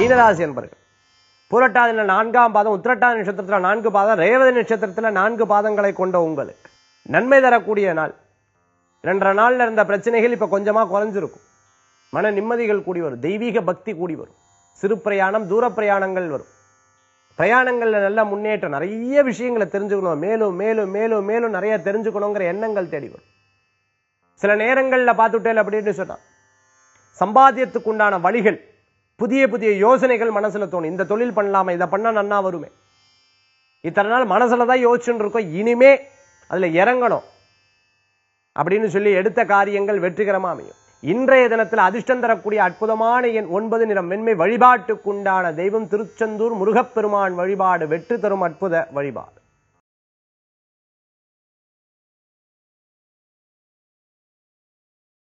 மீனராசி என்பர்கள் பூரட்டாதியில 4ஆம் பாதம், உத்திரட்டாதி நட்சத்திரத்துல 4 பாதம், ரேவதி நட்சத்திரத்துல 4 பாதங்களை கொண்ட உங்களுக்கு நன்மை தரக்கூடிய நாள். 2 நாள்ல இருந்த பிரச்சனைகள் இப்ப கொஞ்சமா குறைஞ்சிருக்கும். மன நிம்மதிகள் கூடி வரும், தெய்வீக பக்தி கூடி வரும், சிறு பிரயாணம், தூர பிரயாணங்கள் வரும். பிரயாணங்கள்ல நல்ல முன்னேற்றம், நிறைய விஷயங்களை தெரிஞ்சுக்கணும், மேலும் மேலும் மேலும் மேலும் நிறைய தெரிஞ்சுக்கணுங்கிற எண்ணங்கள் தேடி வரும். சில நேரங்கள்ல பார்த்துட்டேன் அப்படின்னு சொன்னா சம்பாத்தியத்துக்கு உண்டான வழிகள், புதிய புதிய யோசனைகள் மனசுல தோணும். இந்த தொழில் பண்ணலாமா, இதை பண்ணா நன்னா வருமே, இத்தனை நாள் மனசுலதான் யோசிச்சுட்டு இருக்கோம், இனிமே அதுல இறங்கணும் அப்படின்னு சொல்லி எடுத்த காரியங்கள் வெற்றிகரமா அமையும். இன்றைய தினத்தில் அதிர்ஷ்டம் தரக்கூடிய அற்புதமான எண் 9, நிறம் வெண்மை. வழிபாட்டுக்குண்டான தெய்வம் திருச்செந்தூர் முருகப்பெருமான் வழிபாடு வெற்றி தரும் அற்புத வழிபாடு.